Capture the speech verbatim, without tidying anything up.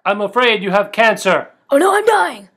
I'm afraid you have cancer. Oh no, I'm dying!